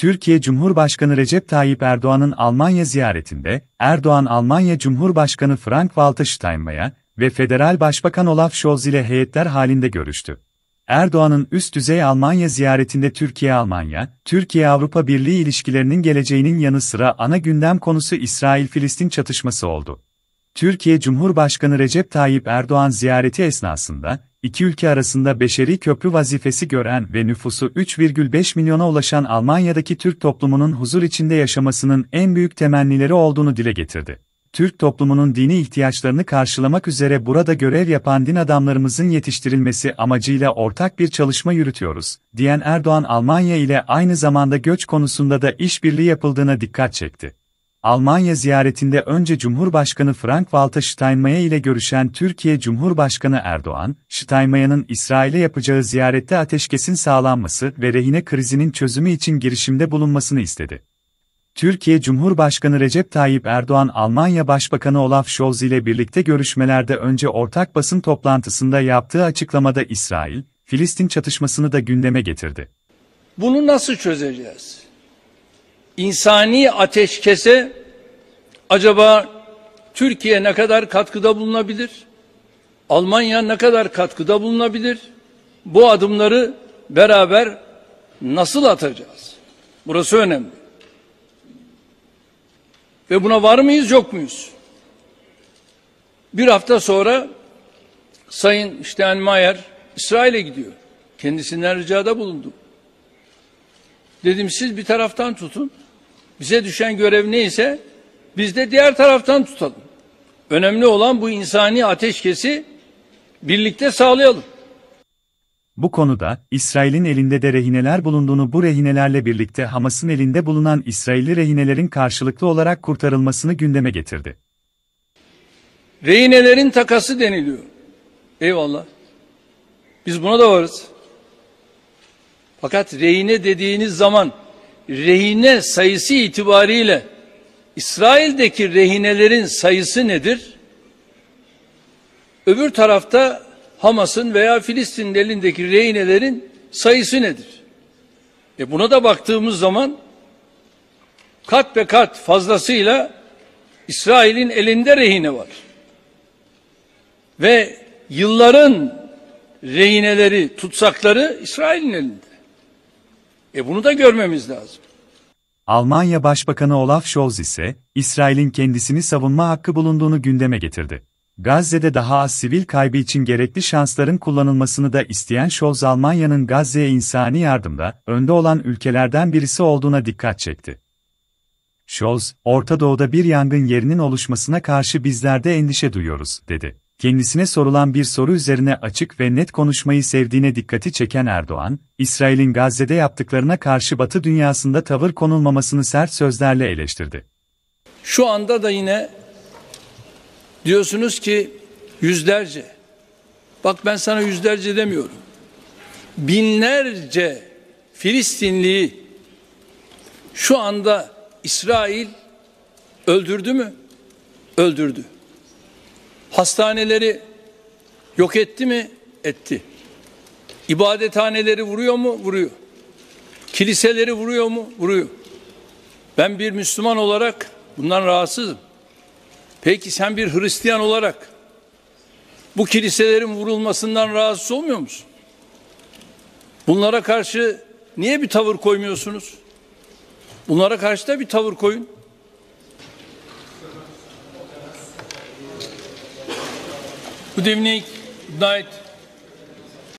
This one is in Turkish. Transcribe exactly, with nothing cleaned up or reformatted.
Türkiye Cumhurbaşkanı Recep Tayyip Erdoğan'ın Almanya ziyaretinde, Erdoğan Almanya Cumhurbaşkanı Frank-Walter Steinmeier ve Federal Başbakan Olaf Scholz ile heyetler halinde görüştü. Erdoğan'ın üst düzey Almanya ziyaretinde Türkiye-Almanya, Türkiye-Avrupa Birliği ilişkilerinin geleceğinin yanı sıra ana gündem konusu İsrail-Filistin çatışması oldu. Türkiye Cumhurbaşkanı Recep Tayyip Erdoğan ziyareti esnasında, iki ülke arasında beşeri köprü vazifesi gören ve nüfusu üç virgül beş milyona ulaşan Almanya'daki Türk toplumunun huzur içinde yaşamasının en büyük temennileri olduğunu dile getirdi. Türk toplumunun dini ihtiyaçlarını karşılamak üzere burada görev yapan din adamlarımızın yetiştirilmesi amacıyla ortak bir çalışma yürütüyoruz, diyen Erdoğan Almanya ile aynı zamanda göç konusunda da işbirliği yapıldığına dikkat çekti. Almanya ziyaretinde önce Cumhurbaşkanı Frank-Walter Steinmeier ile görüşen Türkiye Cumhurbaşkanı Erdoğan, Steinmeier'ın İsrail'e yapacağı ziyarette ateşkesin sağlanması ve rehine krizinin çözümü için girişimde bulunmasını istedi. Türkiye Cumhurbaşkanı Recep Tayyip Erdoğan Almanya Başbakanı Olaf Scholz ile birlikte görüşmelerde önce ortak basın toplantısında yaptığı açıklamada İsrail-Filistin çatışmasını da gündeme getirdi. Bunu nasıl çözeceğiz? İnsani ateşkese acaba Türkiye ne kadar katkıda bulunabilir? Almanya ne kadar katkıda bulunabilir? Bu adımları beraber nasıl atacağız? Burası önemli. Ve buna var mıyız, yok muyuz? Bir hafta sonra Sayın Steinmeier İsrail'e gidiyor. Kendisinden ricada bulundum. Dedim siz bir taraftan tutun. Bize düşen görev neyse biz de diğer taraftan tutalım. Önemli olan bu insani ateşkesi birlikte sağlayalım. Bu konuda, İsrail'in elinde de rehineler bulunduğunu, bu rehinelerle birlikte Hamas'ın elinde bulunan İsrailli rehinelerin karşılıklı olarak kurtarılmasını gündeme getirdi. Rehinelerin takası deniliyor. Eyvallah. Biz buna da varız. Fakat rehine dediğiniz zaman, rehine sayısı itibariyle İsrail'deki rehinelerin sayısı nedir? Öbür tarafta Hamas'ın veya Filistin'in elindeki rehinelerin sayısı nedir? E buna da baktığımız zaman kat be kat fazlasıyla İsrail'in elinde rehine var. Ve yılların rehineleri, tutsakları İsrail'in elinde. E bunu da görmemiz lazım. Almanya Başbakanı Olaf Scholz ise, İsrail'in kendisini savunma hakkı bulunduğunu gündeme getirdi. Gazze'de daha az sivil kaybı için gerekli şansların kullanılmasını da isteyen Scholz, Almanya'nın Gazze'ye insani yardımda önde olan ülkelerden birisi olduğuna dikkat çekti. Scholz, Orta Doğu'da bir yangın yerinin oluşmasına karşı bizler de endişe duyuyoruz, dedi. Kendisine sorulan bir soru üzerine açık ve net konuşmayı sevdiğine dikkati çeken Erdoğan, İsrail'in Gazze'de yaptıklarına karşı Batı dünyasında tavır konulmamasını sert sözlerle eleştirdi. Şu anda da yine diyorsunuz ki yüzlerce, bak ben sana yüzlerce demiyorum, binlerce Filistinliyi şu anda İsrail öldürdü mü? Öldürdü. Hastaneleri yok etti mi? Etti. İbadethaneleri vuruyor mu? Vuruyor. Kiliseleri vuruyor mu? Vuruyor. Ben bir Müslüman olarak bundan rahatsızım. Peki sen bir Hristiyan olarak bu kiliselerin vurulmasından rahatsız olmuyor musun? Bunlara karşı niye bir tavır koymuyorsunuz? Bunlara karşı da bir tavır koyun. Good evening, good night.